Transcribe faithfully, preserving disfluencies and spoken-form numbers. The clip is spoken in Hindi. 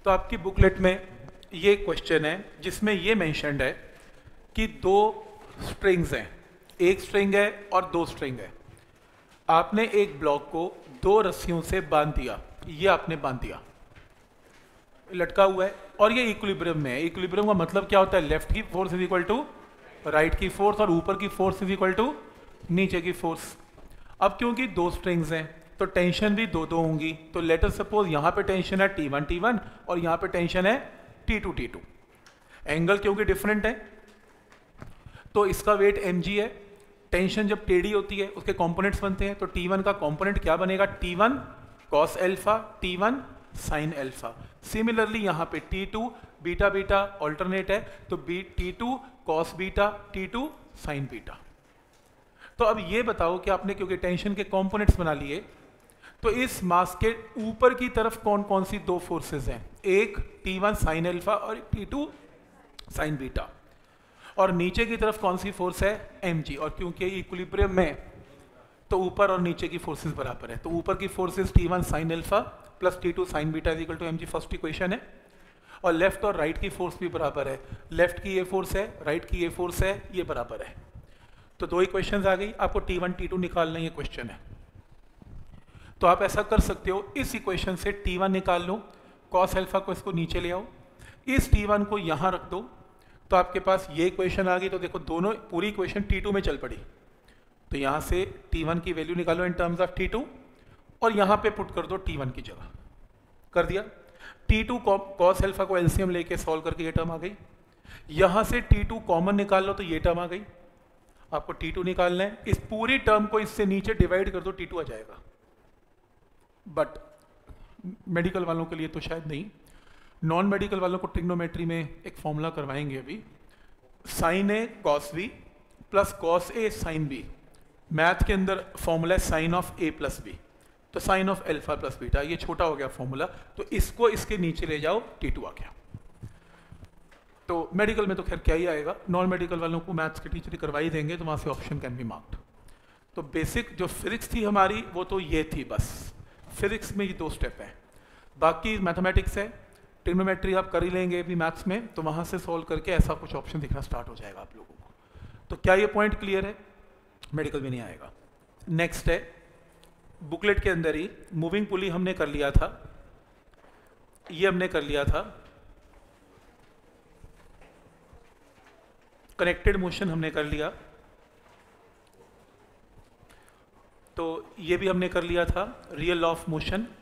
तो आपकी बुकलेट में ये क्वेश्चन है जिसमें ये मेंशन्ड है कि दो स्ट्रिंग्स हैं, एक स्ट्रिंग है और दो स्ट्रिंग है। आपने एक ब्लॉक को दो रस्सियों से बांध दिया, ये आपने बांध दिया, लटका हुआ है और ये इक्विलिब्रियम में है। इक्विलिब्रियम का मतलब क्या होता है? लेफ्ट की force is equal to right की फोर्स और ऊपर की फोर्स इज इक्वल टू नीचे की फोर्स। अब क्योंकि दो स्ट्रिंग्स हैं तो टेंशन भी दो दो होंगी, तो लेट अस सपोज यहाँ पे टेंशन है टी वन टी वन और यहाँ पे टेंशन है T two T two. Angle क्योंकि डिफरेंट है तो इसका वेट mg है। टेंशन जब टेढ़ी होती है उसके कंपोनेंट्स बनते हैं, तो टी वन का कंपोनेंट क्या बनेगा? T one cos alpha, T one sine alpha. Similarly यहाँ पे T two beta beta alternate है, तो B T two cos beta, T two sine beta. तो अब ये बताओ कि आपने क्योंकि टेंशन के कंपोनेंट्स बना लिए, तो इस मास के ऊपर की तरफ कौन कौन सी दो फोर्सेस हैं? एक टी वन साइन एल्फा और टी टू साइन बीटा, और नीचे की तरफ कौन सी फोर्स है? mg। और क्योंकि इक्विलिब्रियम में तो ऊपर और नीचे की फोर्सेस बराबर है, तो ऊपर की forces T one sine alpha plus T two sine beta is equal to mg, first equation है। और लेफ्ट और राइट की फोर्स भी बराबर है, लेफ्ट की ये फोर्स है, राइट की ये फोर्स है, ये बराबर है। तो दो इक्वेशंस आ गई, आपको टी वन टी टू निकालना ये क्वेश्चन है। तो आप ऐसा कर सकते हो, इस इक्वेशन से टी वन निकाल लो, कॉस एल्फा को इसको नीचे ले आओ, इस टी वन को यहाँ रख दो, तो आपके पास ये इक्वेशन आ गई। तो देखो दोनों पूरी इक्वेशन टी टू में चल पड़ी, तो यहाँ से टी वन की वैल्यू निकालो in terms of T two और यहाँ पे पुट कर दो टी वन की जगह, कर दिया। टी टू कॉस एल्फा को एलसीएम लेके सॉल्व करके ये टर्म आ गई। यहाँ से टी टू कॉमन निकाल लो तो ये टर्म आ गई। आपको टी टू निकालना है, इस पूरी टर्म को इससे नीचे डिवाइड कर दो, टी टू आ जाएगा। बट मेडिकल वालों के लिए तो शायद नहीं, नॉन मेडिकल वालों को ट्रिग्नोमेट्री में एक फॉर्मूला करवाएंगे अभी, sine A cos B plus cos A sine B. Math के अंदर फॉर्मूला है sine of A plus B, तो sine of alpha plus beta, ये छोटा हो गया फॉर्मूला, तो इसको इसके नीचे ले जाओ, टी टू आ गया। तो मेडिकल में तो खैर क्या ही आएगा, नॉन मेडिकल वालों को मैथ्स के टीचर करवाई देंगे, तो वहाँ से ऑप्शन कैन बी मार्क्ड। तो बेसिक जो फिजिक्स थी हमारी वो तो ये थी, बस फिजिक्स में ये दो स्टेप है, बाकी मैथमेटिक्स है, ट्रिग्नोमेट्री आप कर ही लेंगे भी मैथ्स में, तो वहाँ से सॉल्व करके ऐसा कुछ ऑप्शन दिखना स्टार्ट हो जाएगा आप लोगों को। तो क्या ये पॉइंट क्लियर है? मेडिकल में नहीं आएगा। नेक्स्ट है, बुकलेट के अंदर ही मूविंग पुली हमने कर लिया था, ये हमने कर लिया था, कनेक्टेड मोशन हमने कर लिया, तो ये भी हमने कर लिया था, रियल लॉ ऑफ मोशन